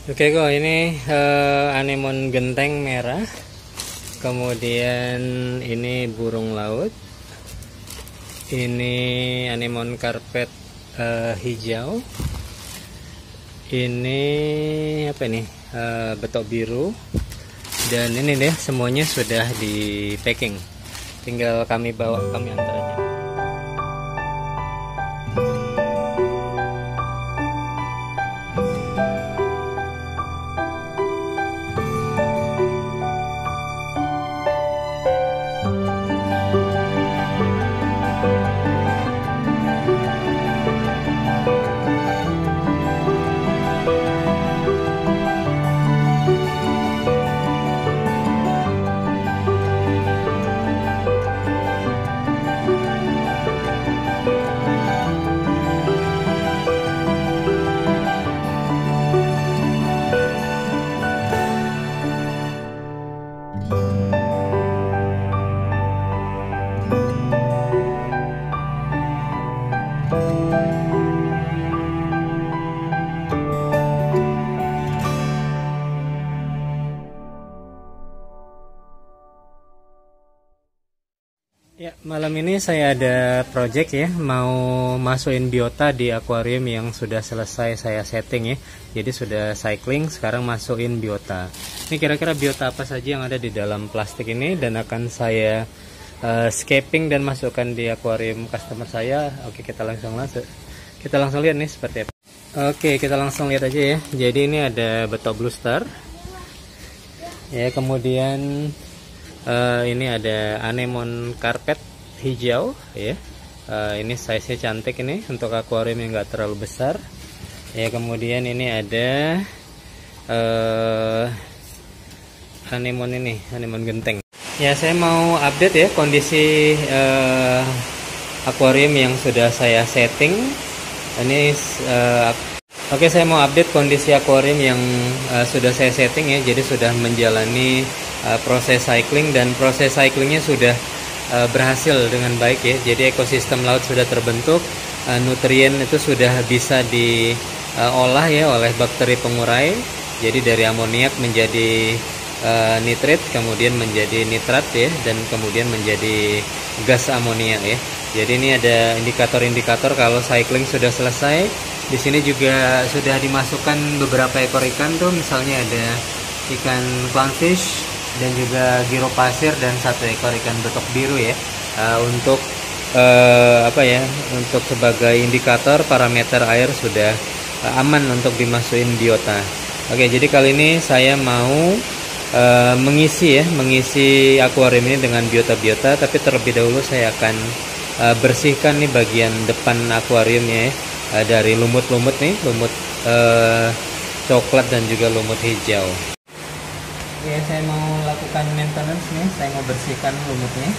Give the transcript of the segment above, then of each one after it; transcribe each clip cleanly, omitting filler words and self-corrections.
Oke kok, ini anemon genteng merah, kemudian ini burung laut, ini anemon karpet hijau, ini apa ini, betok biru, dan ini deh semuanya sudah di packing, tinggal kami bawa, kami antar aja. Ya, malam ini saya ada project ya, mau masukin biota di akuarium yang sudah selesai saya setting ya. Jadi sudah cycling, sekarang masukin biota. Ini kira-kira biota apa saja yang ada di dalam plastik ini dan akan saya scaping dan masukkan di akuarium customer saya. Oke, kita langsung lihat nih seperti apa. Oke, kita langsung lihat aja ya. Jadi ini ada betok blue star. Ya, kemudian ini ada anemon karpet hijau ya. Ini size nya cantik ini untuk akuarium yang enggak terlalu besar ya. Kemudian ini ada anemon genteng ya. Saya mau update ya kondisi akuarium yang sudah saya setting ini. Oke, saya mau update kondisi akuarium yang sudah saya setting ya. Jadi sudah menjalani proses cycling, dan proses cyclingnya sudah berhasil dengan baik ya. Jadi ekosistem laut sudah terbentuk, nutrien itu sudah bisa diolah ya oleh bakteri pengurai. Jadi dari amoniak menjadi nitrit, kemudian menjadi nitrat ya, dan kemudian menjadi gas amonia ya. Jadi ini ada indikator-indikator kalau cycling sudah selesai. Di sini juga sudah dimasukkan beberapa ekor ikan tuh, misalnya ada ikan clownfish dan juga giro pasir dan satu ekor ikan betok biru ya, untuk untuk sebagai indikator parameter air sudah aman untuk dimasukin biota. Oke, jadi kali ini saya mau mengisi akuarium ini dengan biota-biota, tapi terlebih dahulu saya akan bersihkan nih bagian depan akuariumnya ya, dari lumut-lumut nih, lumut coklat dan juga lumut hijau. Ya, saya mau lakukan maintenance nih, saya mau bersihkan lumutnya.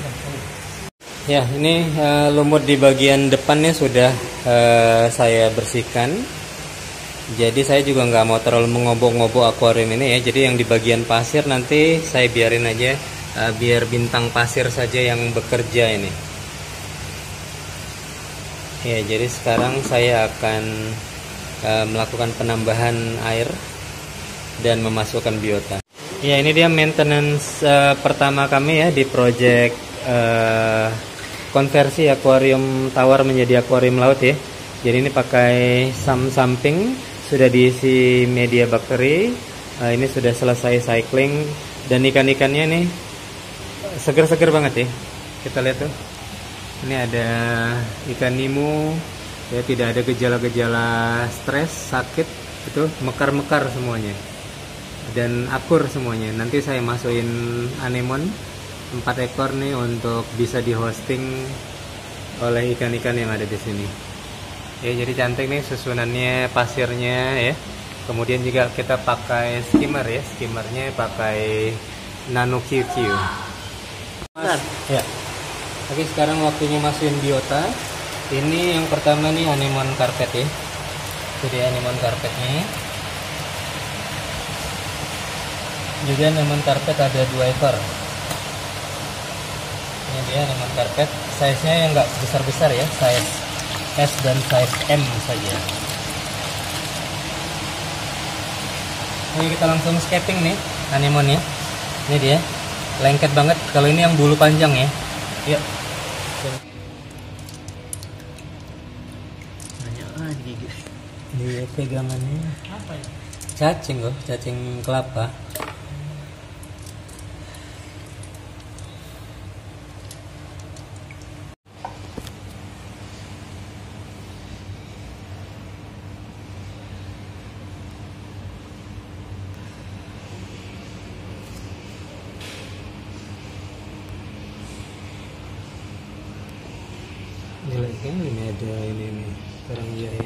Ya, ini lumut di bagian depannya sudah saya bersihkan. Jadi saya juga nggak mau terlalu mengobok-ngobok akuarium ini ya. Jadi yang di bagian pasir nanti saya biarin aja, biar bintang pasir saja yang bekerja ini. Ya, jadi sekarang saya akan melakukan penambahan air dan memasukkan biota. Ya, ini dia maintenance pertama kami ya di project konversi akuarium tawar menjadi akuarium laut ya. Jadi ini pakai samping, sudah diisi media bakteri, ini sudah selesai cycling, dan ikan-ikannya nih seger-seger banget ya. Kita lihat tuh, ini ada ikan Nemo ya, tidak ada gejala-gejala stres, sakit, itu mekar-mekar semuanya dan akur semuanya. Nanti saya masukin anemon 4 ekor nih untuk bisa di hosting oleh ikan-ikan yang ada di sini. Ya, jadi cantik nih susunannya pasirnya ya. Kemudian juga kita pakai skimmer ya, skimmernya pakai Nano QQ. Ya. Oke, sekarang waktunya masukin biota. Ini yang pertama nih anemon carpet ya. Jadi anemon carpetnya. Juga anemon carpet ada 2 ekor. Ini dia anemon carpet. Size-nya yang nggak besar-besar ya, size S dan size M saja. Ini kita langsung scaping nih anemonnya. Ini dia, lengket banget. Kalau ini yang bulu panjang ya. Yuk. Banyak gigit. Ini pegangannya. Apa ya? Cacing kok, cacing kelapa. Jelek kan, ini ada ini nih sekarang jahit.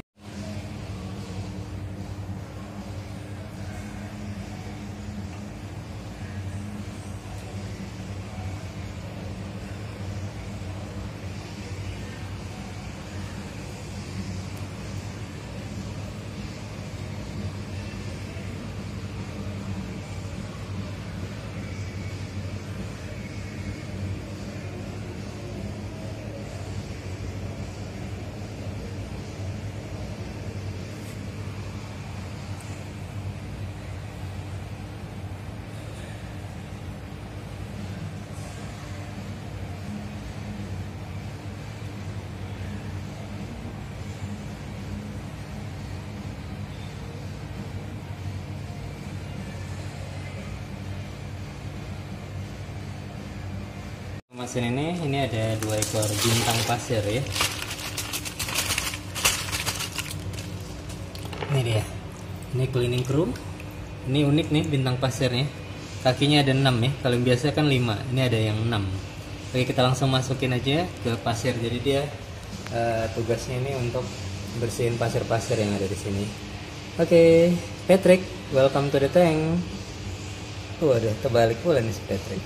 Mesin ini ada 2 ekor bintang pasir ya. Ini dia, ini cleaning crew. Ini unik nih bintang pasirnya, kakinya ada 6 ya, kalau biasa kan 5, ini ada yang 6. Oke, kita langsung masukin aja ke pasir. Jadi dia tugasnya ini untuk bersihin pasir-pasir yang ada di sini. Oke, Patrick, welcome to the tank. Waduh, terbalik pula nih si Patrick.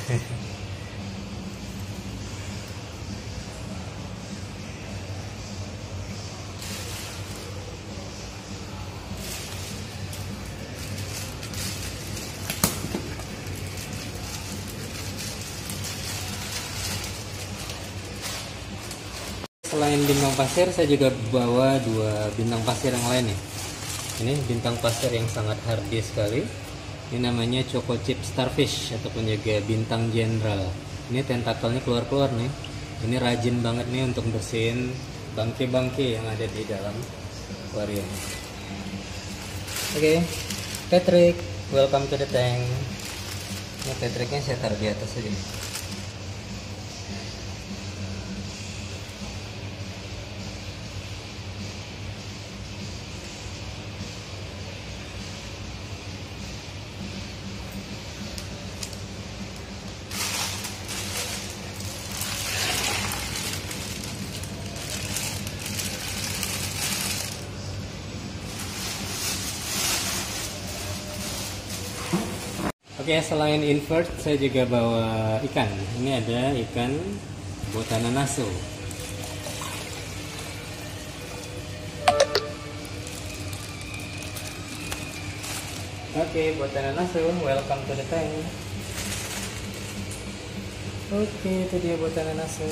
Selain bintang pasir, saya juga bawa 2 bintang pasir yang lain nih. Ini bintang pasir yang sangat hardy sekali. Ini namanya Choco Chip Starfish ataupun juga bintang jenderal. Ini tentakelnya keluar-keluar nih. Ini rajin banget nih untuk bersihin bangke-bangke yang ada di dalam akuarium. Oke, Patrick, welcome to the tank. Ini Patricknya saya taruh di atas aja. Oke, Oke, selain invert saya juga bawa ikan. Ini ada ikan Botana nasu. Oke, Botana nasu, welcome to the tank. Oke, itu dia Botana nasu.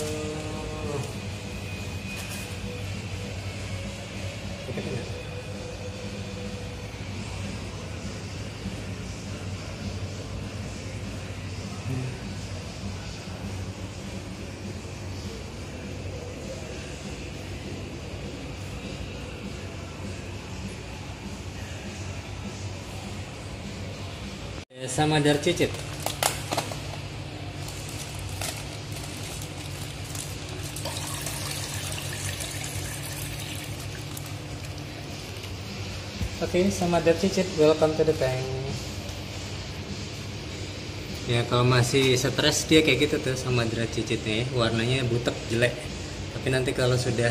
Sama dar cicit. Oke, sama dar cicit, welcome to the tank. Ya kalau masih stres dia kayak gitu tuh sama dar cicitnya ya, warnanya butek jelek. Tapi nanti kalau sudah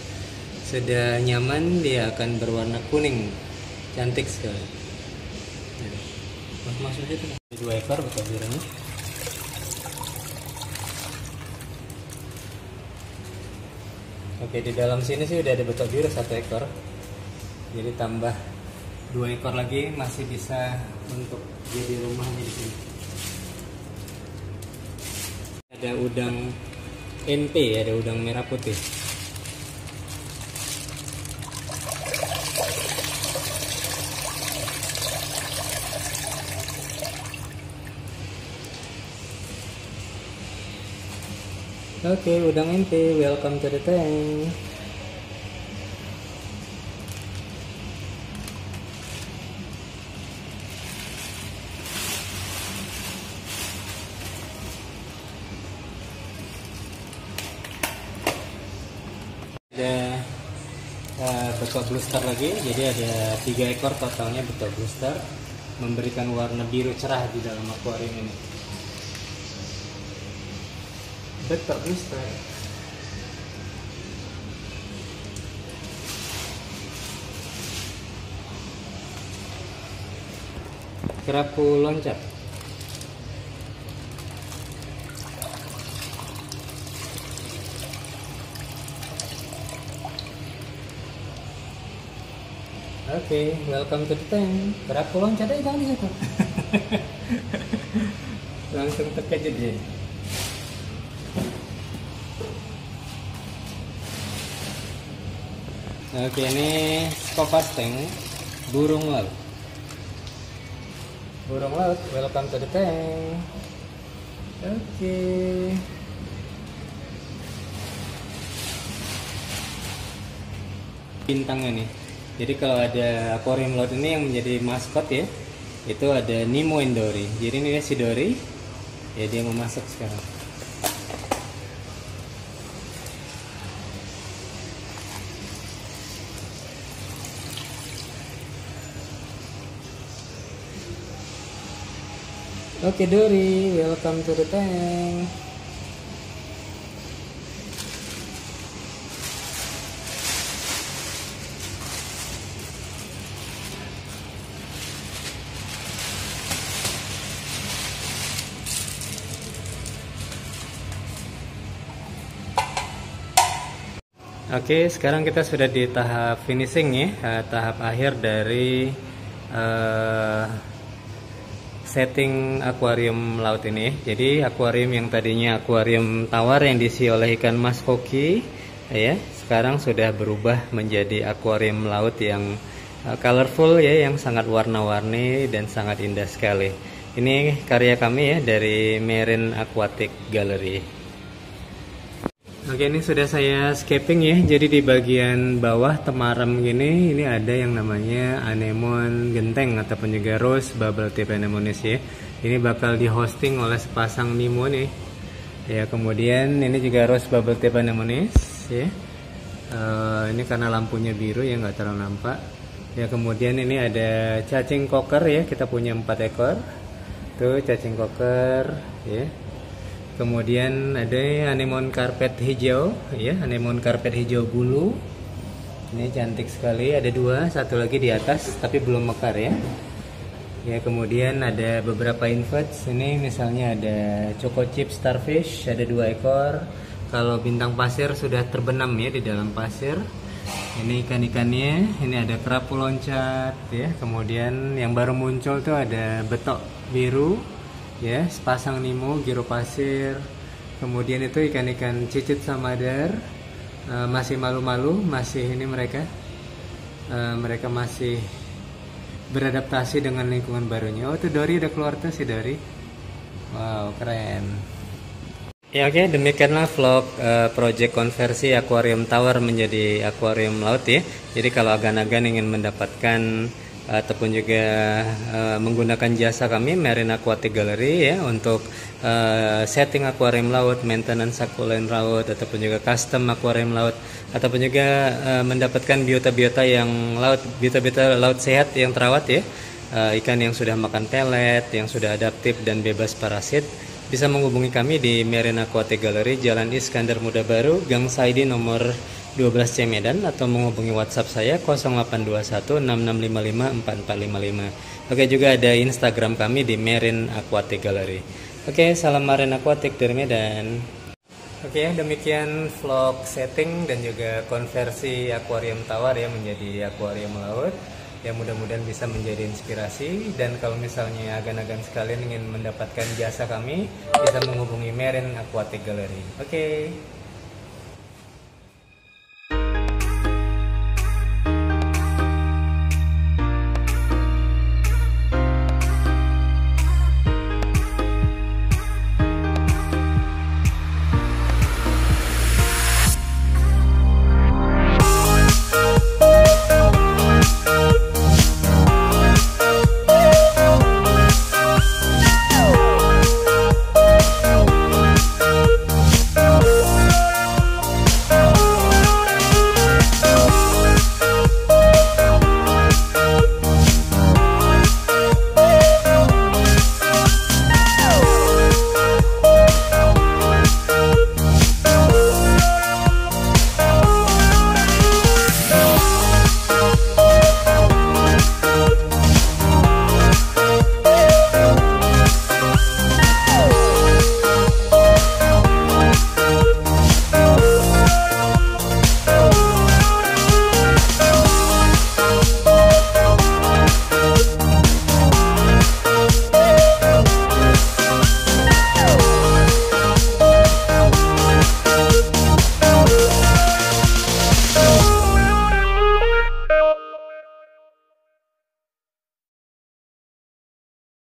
nyaman dia akan berwarna kuning, cantik sekali. Masuk aja tuh. 2 ekor betul birunya. Oke, di dalam sini sih udah ada betok biru 1 ekor. Jadi tambah 2 ekor lagi masih bisa untuk jadi rumahnya di sini. Ada udang NP, ada udang merah putih. Oke, udang ente, welcome to the tank. Ada betok blue star lagi, jadi ada 3 ekor totalnya betok blue star, memberikan warna biru cerah di dalam akuarium ini. Betok blue star. Kerapu loncat. Oke, welcome to the tank. Kerapu loncat aja jangan di situ. Langsung terkejut dia. Oke, ini Skopas tank, burung laut. Burung laut, welcome to the tank. Oke. Bintangnya nih. Jadi kalau ada akuarium laut ini yang menjadi maskot ya, itu ada Nemo and Dory. Jadi ini si Dory, ya dia mau masuk sekarang. Oke Dory, welcome to the tank. Oke, sekarang kita sudah di tahap finishing ya, tahap akhir dari setting akuarium laut ini. Jadi akuarium yang tadinya akuarium tawar yang diisi oleh ikan mas koki ya, sekarang sudah berubah menjadi akuarium laut yang colorful ya, yang sangat warna-warni dan sangat indah sekali. Ini karya kami ya dari Marine Aquatic Gallery. Oke, ini sudah saya scaping ya. Jadi di bagian bawah temaram gini, ini ada yang namanya anemon genteng ataupun juga rose bubble tip anemones ya. Ini bakal di hosting oleh sepasang Nemo nih. Ya, kemudian ini juga rose bubble tip anemones ya. Ini karena lampunya biru ya nggak terlalu nampak. Ya, kemudian ini ada cacing koker ya. Kita punya 4 ekor. Tuh cacing koker ya. Kemudian ada anemon karpet hijau ya, anemon karpet hijau bulu. Ini cantik sekali, ada 2, satu lagi di atas tapi belum mekar ya. Ya, kemudian ada beberapa inverts. Ini misalnya ada Choco Chip Starfish, ada 2 ekor. Kalau bintang pasir sudah terbenam ya di dalam pasir. Ini ikan-ikannya, ini ada kerapu loncat ya. Kemudian yang baru muncul tuh ada betok biru ya, sepasang Nemo, giro pasir. Kemudian itu ikan-ikan cicit samadar, masih malu-malu, masih ini mereka masih beradaptasi dengan lingkungan barunya. Oh, tuh Dory udah keluar tuh si Dory. Wow, keren. Ya, oke, demikianlah vlog project konversi akuarium tower menjadi akuarium laut ya. Jadi kalau agan-agan ingin mendapatkan ataupun juga menggunakan jasa kami Marine Aquatic Gallery ya untuk setting akuarium laut, maintenance akuarium laut, ataupun juga custom akuarium laut, ataupun juga mendapatkan biota-biota yang laut, biota-biota laut sehat yang terawat ya, ikan yang sudah makan pelet, yang sudah adaptif dan bebas parasit, bisa menghubungi kami di Marine Aquatic Gallery, Jalan Iskandar Muda Baru, Gang Saidi nomor 12C Medan, atau menghubungi WhatsApp saya 082166554455. Oke, juga ada Instagram kami di Marine Aquatic Gallery. Oke, salam Marine Aquatic dari Medan. Oke, demikian vlog setting dan juga konversi akuarium tawar ya menjadi akuarium laut. Ya, mudah-mudahan bisa menjadi inspirasi, dan kalau misalnya agan-agan sekalian ingin mendapatkan jasa kami, bisa menghubungi Marine Aquatic Gallery. Oke.